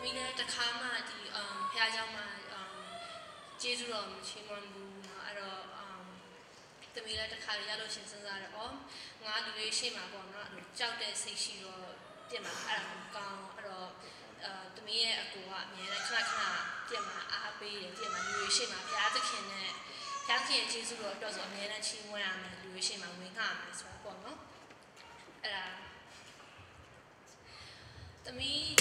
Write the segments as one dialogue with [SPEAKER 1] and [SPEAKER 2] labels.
[SPEAKER 1] me ne the karma the pajama Jesurum Chimambu the Mila the Karialo Shinsana Nga the Shema Bona Jaude Seshiro Dima Aram the Mia Agua Mia Klakna Dima Ahabi Dima Luishima Piatakin Piakin Jesu does a man and Chimwam and Luishima Wingam as well. The me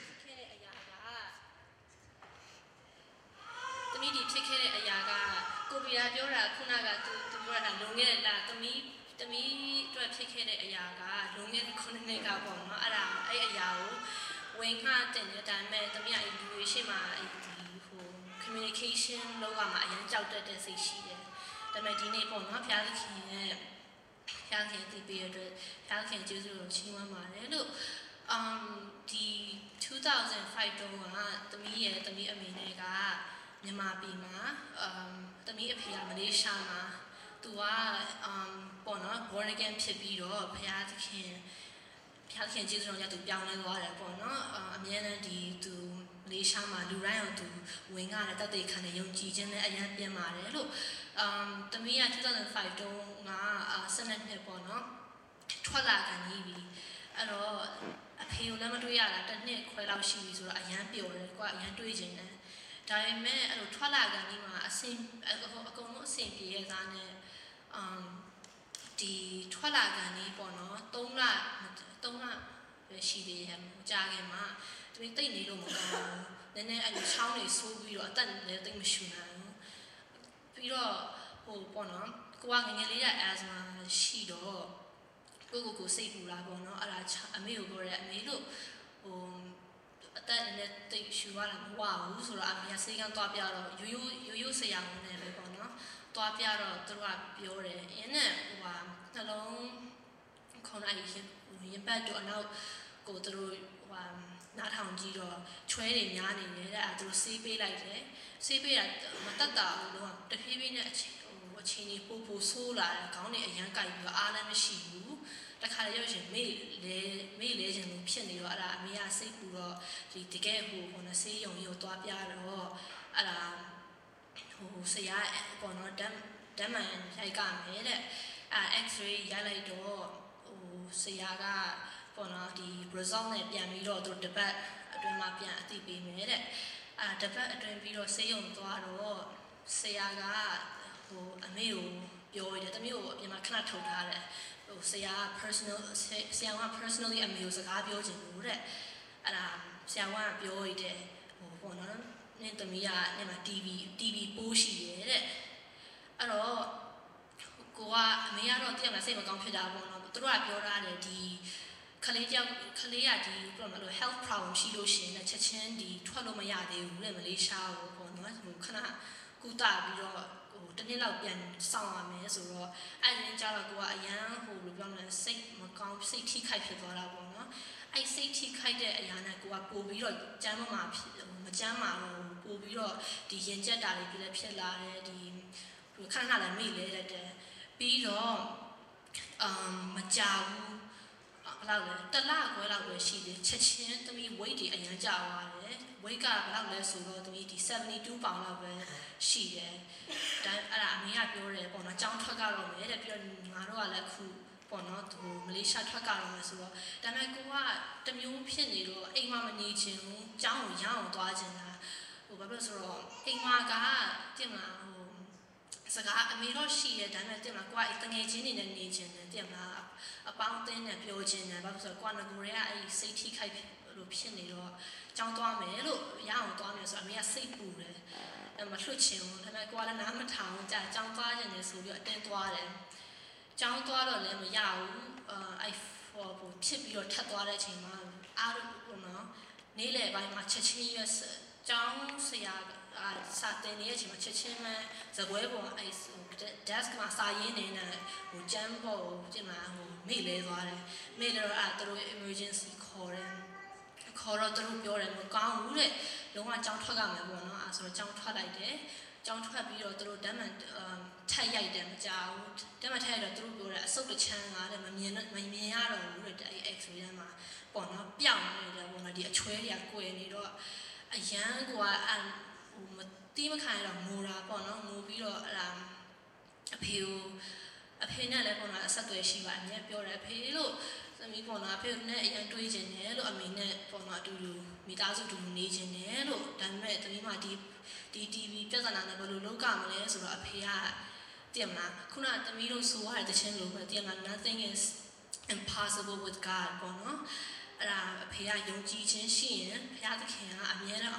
[SPEAKER 1] the me ticket a yaga, Gobia Dora, Kunaga to Murana, Lunga, the me to a ticket a yaga, Lunga, Kunega Bona, Ara, a yao, Winga, then the dame, the Mia Luishima, communication, Logama, and Jouted as a she, the Medine Bona, Pialki, the beard, Palkin Jesu, Chimama, look. The 2005 the me Aminega, Nima Bima, the me appear Malaysia, Dua, Bona, born again Pibiro, Piakin Jesu, to Bian Water, Bona, Amena to Malaysia, Lurayo to Winga, that they can young Gijan, and Yamare. Look, the me 2005 Senate Bona, Twala and Evi. A pale Lamadriala, that near quite out she was a young pure, quite young doing. Diame a Twalaga Nima, a same, a gono same year than the Twalaga Nibono, Dona, she did him, Jagema, to be tiny little more. Then I was sounding so weird, a done letting machine. Piro, oh, Bono, going in as my she door. Go say Rabono, a meal or at Melo, that let the Shuan wow, so I'm saying on Topiaro, you say young Never, Topiaro, Piore, in it, alone, Conai, in bed to now go through not how Giro, trading yarning at the CB like that, CB at Matata, the Pibin Chini Popo Sola, county a young guy, Alan Shibu. The Kalayojan may legend Piano, Ala Mia Sepuro, the Tigehu, on a say on your Topiaro, Ala who say I on Dama and Jagam, X-ray, Yellow door, Sayaga, Bona, the Brazil, Yamiro, the bat, Adremapia, the B made it. The bat, Adremiro, say on Toaro, Sayaga, who a meal, Yoid at the mule, Yamacanato. Say personally amused a bios in Ure, say I want bioid or one named the Mia, name a DB Bushi. Hello, Goa, Mia, not the same computer, one through a Biora, the Kalea, the health problem, she lotion, the Chechen, the Twalomaya, the Malaysia, or one who cannot go down. The Nilabian Sama Mess or I didn't Jalagoa a young who will say Macomb, say tea kite Bona. I say tea kite a yana go up Bobiro, Jamama, Majama, Bobiro, the Yenja Dali, the Pilla, the Canada Mille, the Biro, Majawu. The lag where she did Chechen to me waiting a young Jawa, wake up loud so to me the 72 pound of she did. I mean, I feel on a John Tagaro, made a pure Maroa who Bono to Malaysia Tagaro as well. Then I go out the new piano, a mamma nature, John Young Dwajana, who was wrong. A maga, Dima, Saga, a mirror she, then I did quite the agent in the nation, and Dima. About then a Piogen, about the Guanagoria, I say tea kite, piano, John Dwame, look, young Dwames, I mean, I say Bure, and Machuchin, and I go an town, that John Dwagen is who you attend to them. John Dwala, Lem Yao, I for tip your Tatwala Chima, out of Nile by my Chechenius, John Sayag. Sat in the edge of Chechima, the Webo, I desk my Sayin in a Jambo, Jima, who made her at the emergency call ခေါ်တော့သူတို့ပြောတယ်မကောင်းဘူးတဲ့လုံးဝကြောင်းထွက်ကမယ်ပေါ့နော်အဲဆိုတော့ကြောင်းထွက်လိုက်တယ်ကြောင်းထွက်ပြီးတော့သူတို့ဓာတ်မှန်ထက်ရိုက်တယ်မကြောက်ဘူးဓာတ်မှန်ထက်ရိုက်တော့သူတို့ပြောတယ်အဆုတ်တစ်ချမ်းကတဲ့မမြင်ရတော့ဘူးတဲ့အဲ့ X-ray ထဲမှာပေါ့နော်ပျောက်နေတယ်ပေါ့နော်ဒီအချွဲတွေကကွယ်နေတော့အရန်ကွာမတီးမခံရတော့ငိုတာပေါ့နော်ငိုပြီးတော့အဲ့ဒါအဖေနဲ့လည်းပေါ့နော်အဆက်အသွယ်ရှိပါအမြဲပြောတယ်အဖေလို့သမီးပေါ့နော်အဖေနဲ့အရင်တွေးချင်တယ်လို့အမေနဲ့ပေါ့နော်အတူတူမိသားစုအတူတူနေချင်တယ်လို့ဒါပေမဲ့သမီးမဒီ TV ပြဿနာနဲ့ဘယ်လိုလုပ်ကြမလဲဆိုတော့အဖေကတည်မလားခုနသမီးတို့ဆိုရတဲ့ချင်းလို့ပဲတည်မလား nothing is impossible with God ပေါ့နော်အဲ့ဒါအဖေကယုံကြည်ခြင်းရှိရင်ဘုရားသခင်ကအမြဲတမ်း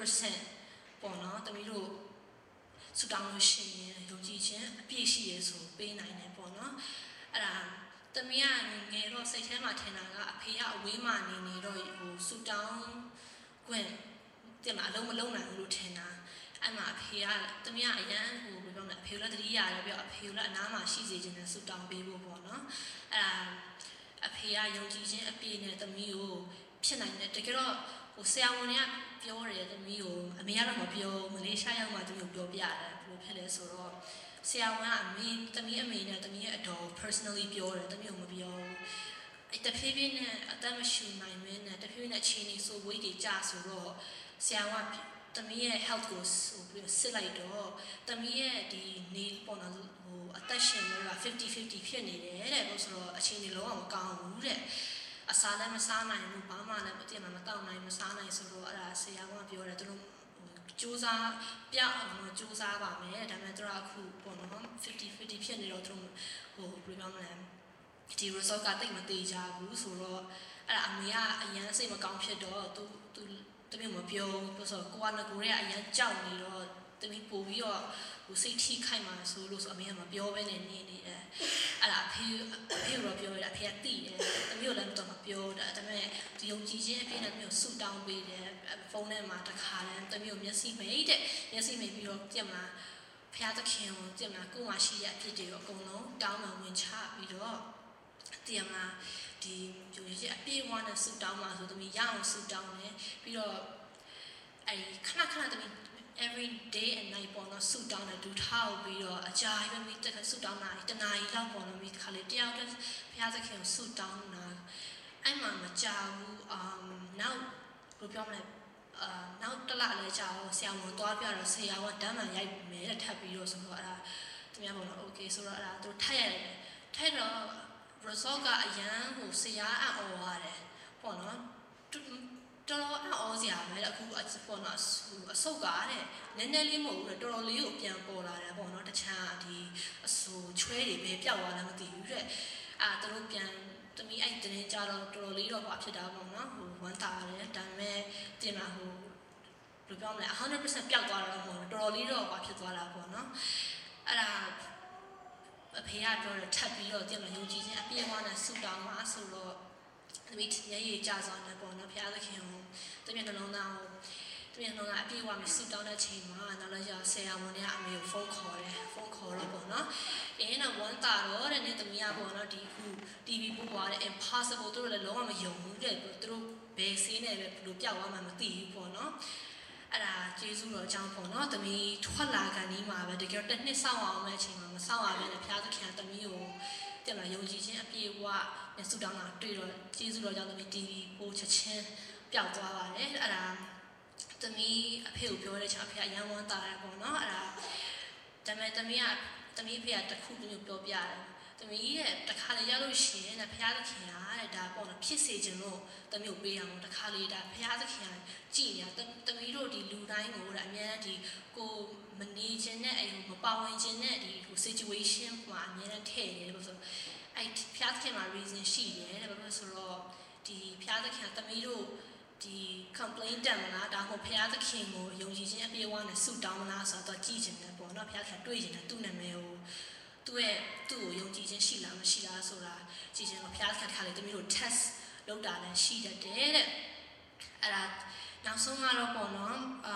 [SPEAKER 1] 100% ပေါ့နော်သမီးတို့ဆုတောင်းလို့ရှိရင်ယုံကြည်ခြင်းအပြည့်ရှိရဆိုပေးနိုင်တယ်ပေါ့နော်အဲ့ဒါသမီးကငယ်တော့စိတ်ထဲမှာထင်တာကအဖေကအဝေးမှနေတော့ဟိုဆုတောင်းခွင့်တင်မှာအလုံးမလုံးနိုင်ဘူးလို့ထင်တာအဲ့မှာအဖေကသမီးကအရန်ဟိုဘယ်ပြောမလဲအဖေလည်းတတိရတယ်ပြောအဖေလည်းအနားမှာရှိစေခြင်းနဲ့ဆုတောင်းပေးဖို့ပေါ့နော်အဲ့ဒါအဖေကယုံကြည်ခြင်းအပြည့်နဲ့သမီးကိုဖြစ်နိုင်တယ်တကယ်တော့ဟိုဆရာဝန်တွေကပြောတယ်သမီးကိုအမေကတော့မပြောမလေးရှားရောက်မှသမီးကိုပြောပြတယ်ဘယ်လိုဖြစ်လဲဆိုတော့ဆရာဝန်ကအမေသမီးအမေနဲ့သမီးရဲ့အတော် personally ပြောတယ်သမီးကိုမပြောဘူးအဲ့တဖြည်းဖြည်းနဲ့အသက်မရှူနိုင်မင်းနဲ့တဖြည်းဖြည်းနဲ့အခြေအနေဆို weight တွေကျဆိုတော့ဆရာဝန်ကသမီးရဲ့ health ကိုစစ်လိုက်တော့သမီးရဲ့ဒီနေပေါ်တော့ဟိုအသက်ရှင်လို့က50-50ဖြစ်နေတယ်တဲ့လို့ဆိုတော့အခြေအနေလုံးဝမကောင်းဘူးတဲ့အစားလည်းမစားနိုင်ဘူးဘာမှလည်းမသိမှမတောက်နိုင်မစားနိုင်ဆိုတော့အဲ့ဒါဆရာကပြောတယ်သူတို့စူးစမ်းပြအောင်လို့စူးစမ်းပါမယ်ဒါပေမဲ့သူတို့အခုပေါ့နော်50-50ဖြစ်နေတော့သူတို့ဟိုဘယ်လိုပြောမလဲဒီ result ကတိတ်မသေးကြဘူးဆိုတော့အဲ့ဒါအမေကအရန်စိတ်မကောင်းဖြစ်တော့သူတမီးမပြောဘူးဆိုတော့ကိုကလည်းကိုရဲကအရန်ကြောက်နေတော့တမီးပို့ပြီးတော့ဟိုစိတ်ထိခိုက်မှာဆိုလို့ဆိုအမေကမပြောဘဲနဲ့နေတယ်အဲ့ဒါအဖေတော့ပြောရတယ်အဖေကသိတယ်တမီးကိုလည်းတော့မပြောတာဒါပေမဲ့ဒီယုံကြည်ခြင်းအပြည့်နဲ့မျိုးဆူတောင်းပေးတယ်ဖုန်းထဲမှာတခါတည်းတမီးကိုမျက်စိမိတ်ပြီးတော့ကြက်မှာဖျားသခင်ကိုကြက်မှာကိုယ်မှာရှိတဲ့အဖြစ်တွေတော့အကုန်လုံးတောင်းမှဝင်ချပြီးတော့တည်မှာဒီယုံကြည်အပြည့်ဝနဲ့ဆူတောင်းမှာဆိုတမီးရအောင်ဆူတောင်းတယ်ပြီးတော့အဲ့ခဏတမီးevery day and night ပေါ်တော့ဆူတောင်းတယ်ဒူထားပြီးတော့အကြာကြီးပဲမိတက်ဆူတောင်းတာတနားရီလောက်ပေါ်တော့မိခါလေးတယောက်တည်းဘုရားသခင်ကိုဆူတောင်းတာအဲ့မှာမကြောက်ဘူးနောက်ဘယ်ပြောမလဲနောက်တစ်လလည်းကြာတော့ဆရာဝန်သွားပြတော့ဆရာကဓာတ်မှန်ရိုက်မယ်တဲ့ထပ်ပြီးတော့ဆိုတော့အဲ့ဒါသူများပေါ်တော့ okay ဆိုတော့အဲ့ဒါသူထပ်ရတယ်ထပ်တော့ result ကအရန်ဟိုဆရာအံ့ဩရတယ်ပေါ့နော်တော်တော်အော်စရာပဲအခုပေါ့နော်အဆုတ်ကားတဲ့နည်းနည်းလေးမဟုတ်ဘူးတော်တော်လေးကိုပြန်ပေါ်လာတယ်ပေါ့နော်တခြားဒီအဆူချွဲတွေပဲပျောက်သွားတယ်မသိဘူးတဲ့သူတို့ပြန်တမီးအဲ့တင်းကြတော့တော်တော်လေးတော့ဘာဖြစ်တာပေါ့နော်ဟိုဝမ်းသာတယ်ဒါပေမဲ့တင်လာဟိုဘယ်လိုပြောမလဲ 100% ပျောက်သွားတာတော့မဟုတ်ဘူးတော်တော်လေးတော့ဘာဖြစ်သွားတာပေါ့နော်အဲ့ဒါအဖေကပြောတယ်ထပ်ပြီးတော့တင်လာယုံကြည်ခြင်းအပြည့်အဝနဲ့ဆုတောင်းပါဆိုတော့တမီးရဲရဲကြဆောင်နေပေါ့နော်ဘုရားသခင်ကိုတမီးနှလုံးသားအပြည့်အဝမြဆုတောင်းတဲ့ချိန်မှာနောက်လည်းဆရာဝန်တွေကအမေကိုဖုန်းခေါ်တော့ပေါ့နော်တော့ဝန်တာတော့တဲ့နေ့တမီးကပေါ့နော်ဒီခု TV ပို့သွားတဲ့ impossible သူတို့လည်းလုံးဝမယုံဘူးတဲ့သူတို့ဘယ်ဆေးနဲ့ပဲဘယ်လိုပြောက်သွားမှမသိဘူးပေါ့နော်အဲ့ဒါကျေးဇူးတော်ကြောင့်ပေါ့နော်တမီးထွက်လာကန်ဒီမှာပဲတကယ်တစ်နှစ်ဆောင်းအောင်မဲ့အချိန်မှာမဆောင်းရဘဲနဲ့ဘုရားသခင်ကတမီးကိုတင်လာယုံကြည်ခြင်းအပြည့်အဝနဲ့ဆုတောင်းတာတွေ့တော့ကျေးဇူးတော်ကြောင့်တမီး TV ပို့ချက်ချင်းပျောက်သွားပါတယ်အဲ့ဒါတမီးအဖေကိုပြောတဲ့ချိန်အဖေကရန်ဝမ်းတာတယ်ပေါ့နော်အဲ့ဒါဒါပေမဲ့တမီးအဖေကတခုမျိုးပြောပြတယ်တမီးရဲ့တခါလေရလို့ရှိရင်ဘုရားသခင်ကတဲ့ဒါပေါ့နော်ဖြစ်စေခြင်းလို့တမီးကိုပေးအောင်တခါလေဒါဘုရားသခင်ကကြည်နေတာတမီးတို့ဒီလူတိုင်းကိုတဲ့အများကြီးကိုမနေခြင်းနဲ့အဲ့မပါဝင်ခြင်းနဲ့ဒီဟို situation မှာအများနဲ့ထည့်နေတယ်လို့ဆိုအဲ့ဘုရားသခင်မှာ reason ရှိတယ်တဲ့ဘာလို့ဆိုတော့ဒီဘုရားသခင်တမီးတို့ဒီ complaint တက်မလားဒါမှမဟုတ်ဘုရားသခင်ကိုယုံကြည်ခြင်းအပြည့်အဝနဲ့ဆုတောင်းမလားဆိုတော့ကြည်ခြင်းနဲ့ပေါ့နော်ဘုရားသခင်တွေးခြင်းနဲ့သူ့နာမည်ကိုသူ့ကိုယုံကြည်ခြင်းရှိလားမရှိလားဆိုတာကြည်ခြင်းကိုဘုရားသခင်ခါလေတမီးတို့ test လုပ်တာလည်းရှိတတ်တယ်တဲ့အဲ့ဒါနောက်ဆုံးကတော့ပေါ့နော်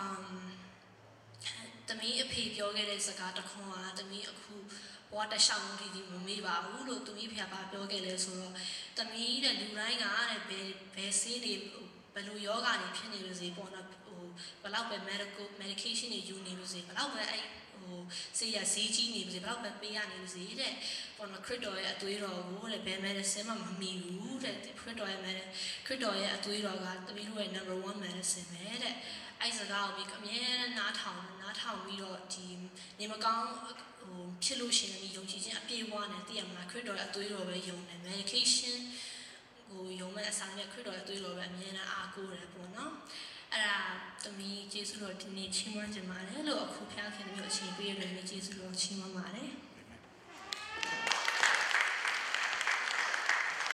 [SPEAKER 1] တမီးအဖေပြောခဲ့တဲ့စကားတစ်ခွန်းကတမီးအခုဘဝတစ်လျှောက်လုံးဒီမမေ့ပါဘူးလို့တမီးဖေကပြောခဲ့လဲဆိုတော့တမီးတဲ့လူတိုင်းကတဲ့ဘယ်ဆေးတွေဘဘယ်လိုယောဂတွေဖြစ်နေပါစေပေါ့နော်ဘယ်လောက်ပဲ medication တွေယူနေပါစေဘယ်လောက်ပဲအဲ့ဆေးရဈေးကြီးနေပါစေဘယ်လောက်ပဲပေးရနေပါစေတဲ့ပေါ့နော်ခရစ်တော်ရဲ့အသွေးတော်ကိုတဲ့ဘယ် medicine မှမမီဘူးတဲ့ခရစ်တော်ရဲ့အသွေးတော်ကသမီးတို့ရဲ့ number 1 medicine ပဲတဲ့အဲ့စကားကိုအမြဲတမ်းနားထောင်ပြီးတော့ဒီနေမကောင်းဖြစ်လို့ရှိရင်ဒီယုံကြည်ခြင်းအပြည့်အဝနဲ့သိရမှာခရစ်တော်ရဲ့အသွေးတော်ပဲယုံတယ် medication ကိုယုံမဲ့အစားနဲ့ခရစ်တော်ရဲ့အသွေးတော်ပဲအမြဲတမ်းအားကိုးတယ်ပေါ့နော်အဲ့ဒါသမီးကျေးဇူးတော်ဒီနေ့ချီးမွမ်းခြင်းပါတယ်လို့အခုဖျားခင်သမီးအချိန်ပေးရတဲ့ကျေးဇူးတော်ချီးမွမ်းပါ